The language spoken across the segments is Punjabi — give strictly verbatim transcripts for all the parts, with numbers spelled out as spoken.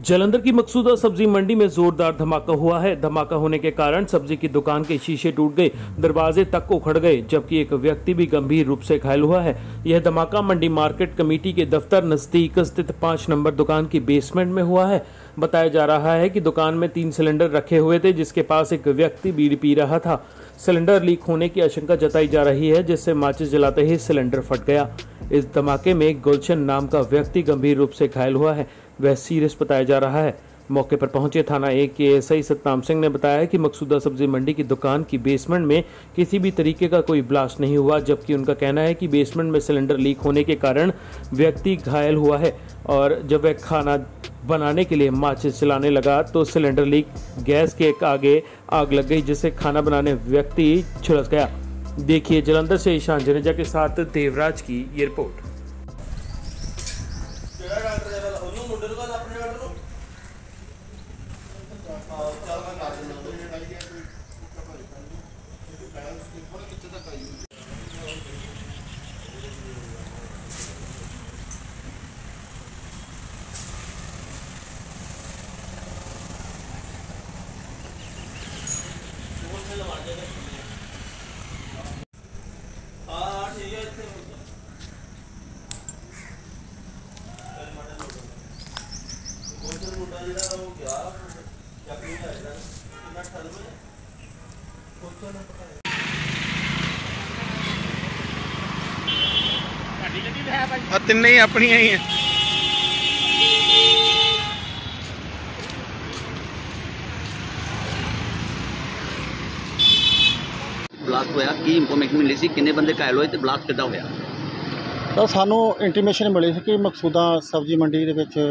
जालंधर की मकसूदा सब्जी मंडी में जोरदार धमाका हुआ है। धमाका होने के कारण सब्जी की दुकान के शीशे टूट गए, दरवाजे तक उखड़ गए, जबकि एक व्यक्ति भी गंभीर रूप से घायल हुआ है। यह धमाका मंडी मार्केट कमेटी के दफ्तर नजदीक स्थित पांच नंबर दुकान की बेसमेंट में हुआ है। बताया जा रहा है कि दुकान में तीन सिलेंडर रखे हुए थे, जिसके पास एक व्यक्ति बीड़ी पी रहा था। सिलेंडर लीक होने की आशंका जताई जा रही है, जिससे माचिस जलाते ही सिलेंडर फट गया। इस धमाके में गुलशन नाम का व्यक्ति गंभीर रूप से घायल हुआ है, वह सीरियस बताया जा रहा है। मौके पर पहुंचे थाना एक के एसआई सतनाम सिंह ने बताया कि मकसूदा सब्जी मंडी की दुकान की बेसमेंट में किसी भी तरीके का कोई ब्लास्ट नहीं हुआ, जबकि उनका कहना है कि बेसमेंट में सिलेंडर लीक होने के कारण व्यक्ति घायल हुआ है और जब वह खाना बनाने के लिए माचिस जलाने लगा तो सिलेंडर लीक गैस के आगे आग लग गई, जिससे खाना बनाने व्यक्ति झुलस गया। देखिए जालंधर से ईशान जनेजा के साथ देवराज की ये रिपोर्ट। ਤਿੰਨੇ ਹੀ ਆਪਣੀਆਂ ਹੀ ਆ। ਬਲਾਸਟ ਹੋਇਆ, ਕੀ ਇਨਫੋਰਮੇਸ਼ਨ ਮਿਲੀ ਸੀ, ਕਿੰਨੇ ਬੰਦੇ ਘਾਇਲ ਹੋਏ ਤੇ ਬਲਾਸਟ ਕਿੱਦਾਂ ਹੋਇਆ? ਤਾਂ ਸਾਨੂੰ ਇੰਟੀਮੇਸ਼ਨ ਮਿਲੀ ਸੀ ਕਿ ਮਕਸੂਦਾ ਸਬਜ਼ੀ ਮੰਡੀ ਦੇ ਵਿੱਚ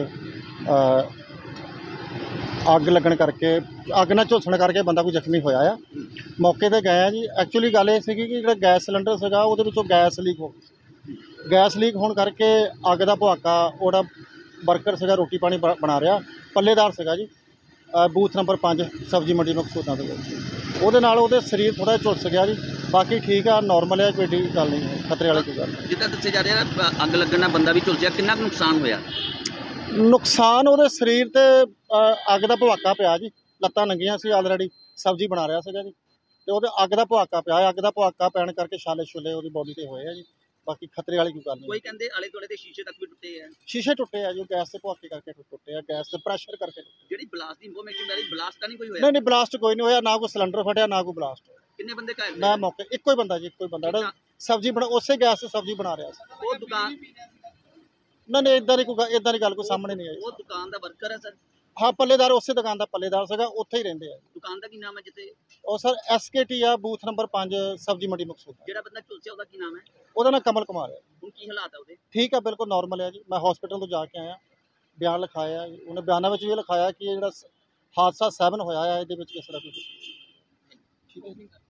ਅੱਗ ਲੱਗਣ ਕਰਕੇ ਅੱਗ ਨਾਲ ਝੁਲਸਣ ਕਰਕੇ ਬੰਦਾ ਕੋਈ ਜ਼ਖਮੀ ਹੋਇਆ ਆ। ਮੌਕੇ 'ਤੇ ਗਏ ਆ ਜੀ। ਐਕਚੁਅਲੀ ਗੱਲ ਇਹ ਸੀਗੀ ਕਿ ਜਿਹੜਾ ਗੈਸ ਸਿਲੰਡਰ ਸੀਗਾ ਉਹਦੇ ਵਿੱਚੋਂ ਗੈਸ ਲੀਕ ਹੋ ਗਈ। ਗੈਸ ਲੀਕ ਹੋਣ ਕਰਕੇ ਅੱਗ ਦਾ ਭਵਾਕਾ, ਉਹਦਾ ਵਰਕਰ ਸੀਗਾ ਰੋਟੀ ਪਾਣੀ ਬ ਬਣਾ ਰਿਹਾ, ਪੱਲੇਦਾਰ ਸੀਗਾ ਜੀ, ਬੂਥ ਨੰਬਰ ਪੰਜ ਸਬਜ਼ੀ ਮੰਡੀ ਮਕਸੂਦਾਂ ਦੇ ਵਿੱਚ। ਉਹਦੇ ਨਾਲ ਉਹਦੇ ਸਰੀਰ ਥੋੜ੍ਹਾ ਜਿਹਾ ਝੁਲਸ ਗਿਆ ਜੀ। ਬਾਕੀ ਠੀਕ ਆ, ਨੋਰਮਲ ਹੈ, ਕੋਈ ਏਡੀ ਗੱਲ ਨਹੀਂ ਹੈ, ਖਤਰੇ ਵਾਲੀ ਕੋਈ ਗੱਲ ਨਹੀਂ। ਜਿੱਦਾਂ ਦੱਸਿਆ ਜਾ ਰਿਹਾ ਅੱਗ ਲੱਗਣ ਨਾਲ ਬੰਦਾ ਵੀ ਝੁਲਸਿਆ, ਕਿੰਨਾ ਕੁ ਨੁਕਸਾਨ ਹੋਇਆ? ਨੁਕਸਾਨ ਉਹਦੇ ਸਰੀਰ 'ਤੇ ਅੱਗ ਦਾ ਭਵਾਕਾ ਪਿਆ ਜੀ। ਲੱਤਾਂ ਨੰਗੀਆਂ ਸੀ, ਆਲਰੇਡੀ ਸਬਜ਼ੀ ਬਣਾ ਰਿਹਾ ਸੀਗਾ ਜੀ, ਅਤੇ ਉਹਦੇ ਅੱਗ ਦਾ ਭਵਾਕਾ ਪਿਆ। ਅੱਗ ਦਾ ਭਵਾਕਾ ਪੈਣ ਕਰਕੇ ਛਾਲੇ ਛੁਲੇ ਉਹਦੀ ਬੋਡੀ 'ਤੇ ਹੋਏ ਆ ਜੀ। ਬਾਕੀ ਖਤਰੇ ਵਾਲੀ ਕੋਈ ਗੱਲ ਨਹੀਂ। ਕੋਈ ਕਹਿੰਦੇ ਆਲੇ ਦੁਆਲੇ ਦੇ ਸ਼ੀਸ਼ੇ ਤੱਕ ਵੀ ਟੁੱਟੇ ਆ। ਸ਼ੀਸ਼ੇ ਟੁੱਟੇ ਆ ਜੀ, ਗੈਸ ਦੇ ਭਵਾਕੇ ਕਰਕੇ ਟੁੱਟੇ ਆ, ਗੈਸ ਦੇ ਪ੍ਰੈਸ਼ਰ ਕਰਕੇ ਟੁੱਟੇ। ਜਿਹੜੀ ਬਲਾਸਟ ਦੀ ਇਨਫੋਰਮੇਸ਼ਨ ਮਿਲੀ, ਬਲਾਸਟ ਤਾਂ ਨਹੀਂ ਕੋਈ ਹੋਇਆ? ਨਹੀਂ ਨਹੀਂ, ਬਲਾਸਟ ਕੋਈ ਨਹੀਂ ਹੋਇਆ, ਨਾ ਕੋਈ ਸਿਲੰਡਰ ਫਟਿਆ, ਨਾ ਕੋਈ ਬਲਾਸਟ ਹੋਇਆ। ਕਿੰਨੇ ਬੰਦੇ ਘਾਇਲ? ਮੈਂ ਮੌਕੇ ਇੱਕੋ ਹੀ ਬੰਦਾ ਜੀ, ਇੱਕੋ ਹੀ ਬੰਦਾ ਜਿਹੜਾ ਸਬਜ਼ੀ ਬਣਾ ਉਸੇ ਗੈਸ 'ਤੇ ਸਬਜ਼ੀ ਬਣਾ ਰਿਹਾ ਸੀ। ਉਹ ਦੁਕਾਨ ਨਹੀਂ ਨਹੀਂ, ਇੱਦਾਂ ਦੀ ਕੋਈ ਇੱਦਾਂ ਦੀ ਗੱਲ ਕੋਈ ਸਾਹਮਣੇ ਨਹੀਂ ਆਈ। ਉਹ ਦੁਕਾਨ ਦਾ ਵਰਕਰ ਹੈ ਸਰ? ਹਾਂ, ਪੱਲੇਦਾਰ, ਉਸੇ ਦੁਕਾਨ ਦਾ ਪੱਲੇਦਾਰ ਸੀਗਾ, ਉੱਥੇ ਹੀ ਰਹਿੰਦੇ ਆ। ਦੁਕਾਨ ਦਾ ਕੀ ਨਾਮ ਹੈ ਜਿੱਥੇ? ਉਹ ਸਰ ਐਸ ਕੇ ਟੀ ਆ, ਬੂਥ ਨੰਬਰ ਪੰਜ ਸਬਜ਼ੀ ਮੰਡੀ ਮਕਸੂਦਾ। ਜਿਹੜਾ ਬੰਦਾ ਝੁਲਸਿਆ ਉਹਦਾ ਕੀ ਨਾਮ ਹੈ? ਉਹਦਾ ਨਾਂ ਕਮਲ ਕੁਮਾਰ ਹੈ। ਹੁਣ ਕੀ ਹਾਲਾਤ ਹੈ ਉਹਦੇ? ਠੀਕ ਆ, ਬਿਲਕੁਲ ਨੋਰਮਲ ਹੈ ਜੀ। ਮੈਂ ਹਸਪੀਟਲ ਤੋਂ ਜਾ ਕੇ ਆਇਆ, ਬਿਆਨ ਲਿਖਾਇਆ। ਉਹਨੇ ਬਿਆਨਾਂ ਵਿੱਚ ਵੀ ਲਿਖਾਇਆ ਕਿ ਇਹ ਜਿਹੜਾ ਹਾਦਸਾ ਸੈਵਨ ਹੋਇਆ ਹੈ, ਇਹਦੇ ਵਿੱਚ ਕਿਸ ਤਰ੍ਹਾਂ ਕੋਈ ਠੀਕ ਹੈ ਜੀ।